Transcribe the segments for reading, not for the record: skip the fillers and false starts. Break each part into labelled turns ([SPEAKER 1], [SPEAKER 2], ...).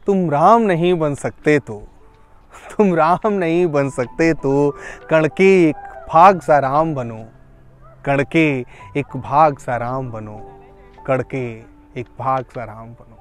[SPEAKER 1] तुम राम नहीं बन सकते तो, तुम राम नहीं बन सकते तो कण के एक भाग सा राम बनो, कण के एक भाग सा राम बनो, कण के एक भाग सा राम बनो।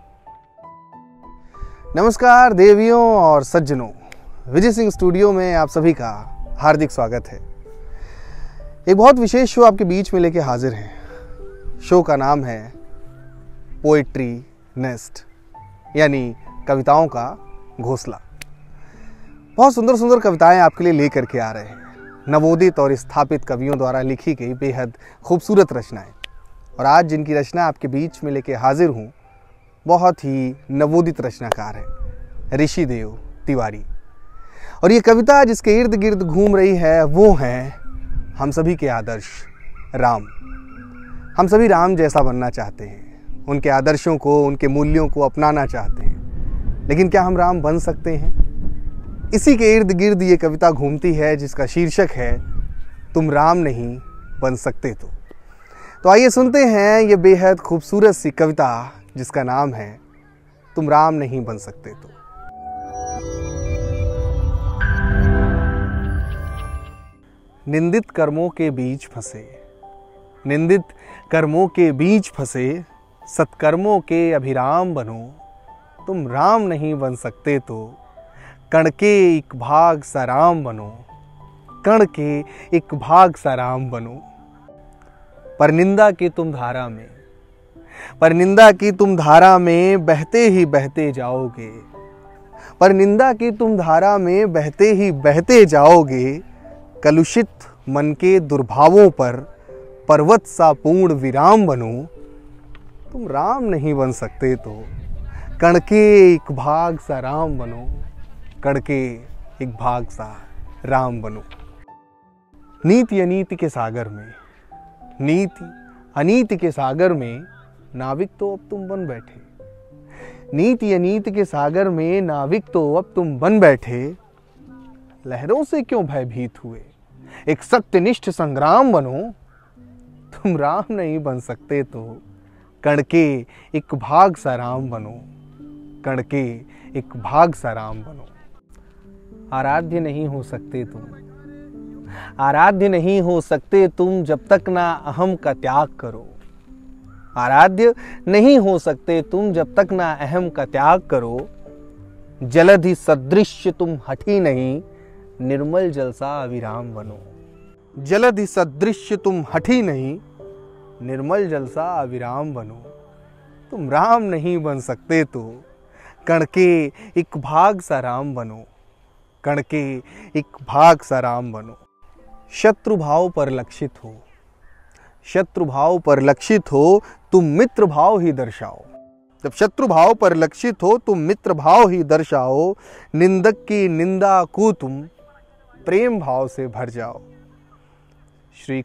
[SPEAKER 1] नमस्कार देवियों और सज्जनों, विजय सिंह स्टूडियो में आप सभी का हार्दिक स्वागत है। एक बहुत विशेष शो आपके बीच में लेके हाजिर हैं। शो का नाम है पोएट्री नेस्ट, यानी कविताओं का घोंसला। बहुत सुंदर सुंदर कविताएं आपके लिए लेकर के आ रहे हैं, नवोदित और स्थापित कवियों द्वारा लिखी गई बेहद खूबसूरत रचनाएं। और आज जिनकी रचना आपके बीच में लेके हाजिर हूँ, बहुत ही नवोदित रचनाकार है ऋषिदेव तिवारी। और ये कविता जिसके इर्द गिर्द घूम रही है वो है हम सभी के आदर्श राम। हम सभी राम जैसा बनना चाहते हैं, उनके आदर्शों को, उनके मूल्यों को अपनाना चाहते हैं, लेकिन क्या हम राम बन सकते हैं? इसी के इर्द गिर्द ये कविता घूमती है जिसका शीर्षक है तुम राम नहीं बन सकते तो आइए सुनते हैं ये बेहद खूबसूरत सी कविता जिसका नाम है तुम राम नहीं बन सकते तो। निंदित कर्मों के बीच फंसे, निंदित कर्मों के बीच फंसे, सत्कर्मों के अभिराम बनो। तुम राम नहीं बन सकते तो कण के एक भाग सा राम बनो, कण के एक भाग सा राम बनो। पर निंदा की तुम धारा में, पर निंदा की तुम धारा में बहते ही बहते जाओगे, पर निंदा की तुम धारा में बहते ही बहते जाओगे। कलुषित मन के दुर्भावों पर पर्वत सा पूर्ण विराम बनो। तुम राम नहीं बन सकते तो कण के एक भाग सा राम बनो, कण के एक भाग सा राम बनो। नीति अनीति के सागर में, नीति अनीति के सागर में नाविक तो अब तुम बन बैठे, नीति अनीति के सागर में नाविक तो अब तुम बन बैठे। लहरों से क्यों भयभीत हुए, एक सत्यनिष्ठ संग्राम बनो। तुम राम नहीं बन सकते तो कण के एक भाग सा राम बनो, कण के एक भाग सा राम बनो। आराध्य नहीं हो सकते तुम, आराध्य नहीं हो सकते तुम जब तक ना अहम का त्याग करो। आराध्य नहीं हो सकते तुम जब तक ना अहम का त्याग करो। जलधि सदृश तुम हठी नहीं, निर्मल जल सा अविराम बनो। जलधि सदृश तुम हठी नहीं, निर्मल जल सा अविराम बनो। तुम राम नहीं बन सकते तो कण के एक भाग सा राम बनो, कण के एक भाग सा राम बनो। शत्रु भाव पर लक्षित हो, शत्रु भाव पर लक्षित हो, तुम मित्र भाव ही दर्शाओ। जब शत्रु भाव पर लक्षित हो तुम मित्र भाव ही दर्शाओ। निंदक की निंदा को तुम प्रेम भाव से भर जाओ। श्री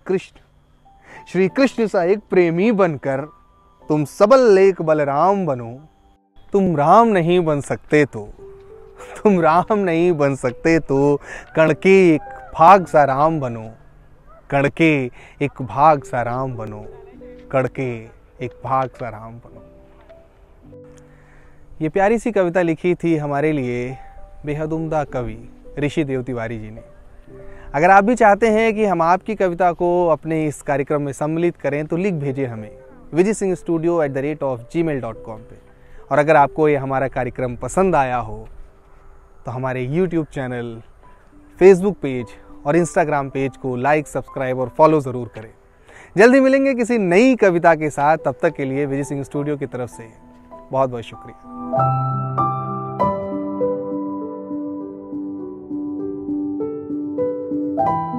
[SPEAKER 1] कृष्ण सा एक प्रेमी बनकर तुम सबल लेक बलराम बनो। तुम राम नहीं बन सकते तो, तुम राम नहीं बन सकते तो कण के एक भाग सा राम बनो, कण के एक भाग सा राम बनो, कण के एक भाग सा राम बनो। ये प्यारी सी कविता लिखी थी हमारे लिए बेहद उम्दा कवि ऋषिदेव तिवारी जी ने। अगर आप भी चाहते हैं कि हम आपकी कविता को अपने इस कार्यक्रम में सम्मिलित करें तो लिख भेजिए हमें vijaysinghstudio@gmail.com पे। और अगर आपको ये हमारा कार्यक्रम पसंद आया हो तो हमारे YouTube चैनल, Facebook पेज और Instagram पेज को लाइक, सब्सक्राइब और फॉलो ज़रूर करें। जल्दी मिलेंगे किसी नई कविता के साथ। तब तक के लिए विजय सिंह स्टूडियो की तरफ से बहुत बहुत शुक्रिया।